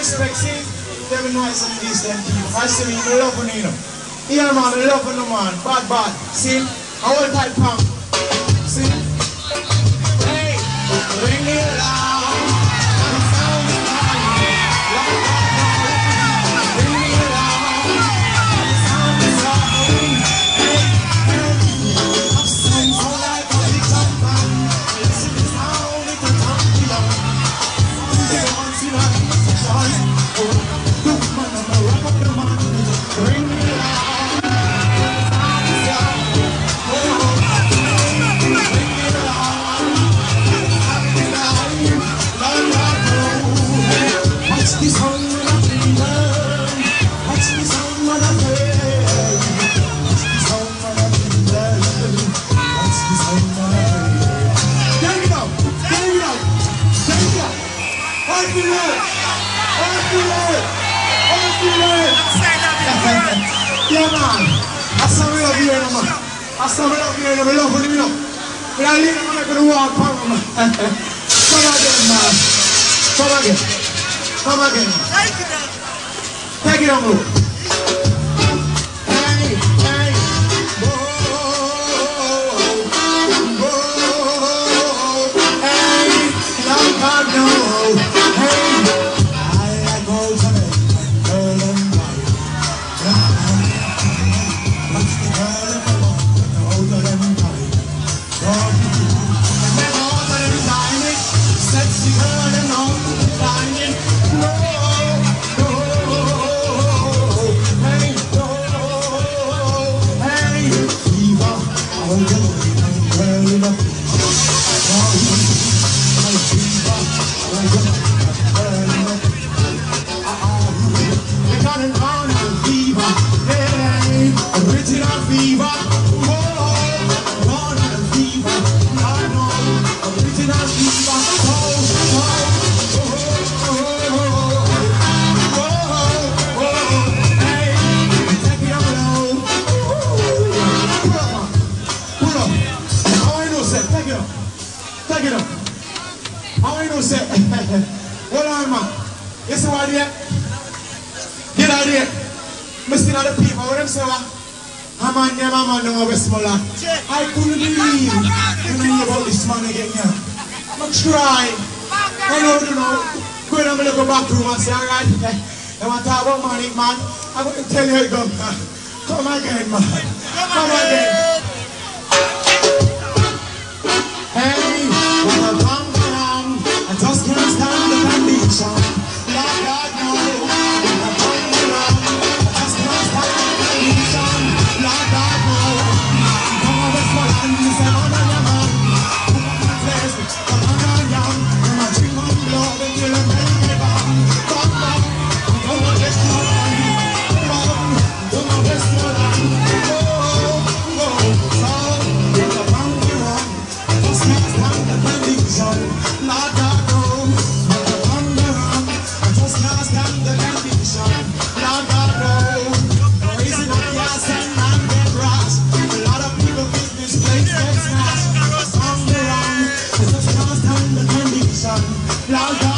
respect, see, very nice and decent people. I see me, I love you, you know. Yeah, man, I love you, man. Bad, bad. See, I hold tight, pump. See? Hey, bring it loud. Yeah, man. I saw me up here, man. I saw me up here, man. Love you, know. But I leave them like a walk on, man. Come again, man. Come again. Come again. Take it on, bro. Hey, hey. Whoa, whoa, hey. Long God, no. Hey. I like old Jamaican girl and wife. What's the girl in the world? The older than time. God, and then older than dining. Sexy girl and older than dining. No, no, hey, no, hey. Eva, older than girl in the world. My Eva, older than girl in the world. We got an honor fever, hey, original fever, whoa, honor fever, I know, original fever, hey, take it up low, pull up, how I know say, take it up, how I know say, what on man, you see what here? Get out here. I see the people, what them say, I'm on them, I'm on them over smaller. I couldn't believe you know about this man again, yeah. I'm trying. I don't know. Go in and look back room and say, alright, I want to talk about money, man. I'm going to tell you how it goes. Come again, man. Come again. Hey, when I come down, I just can't stand the condition. Lord God, no. Lord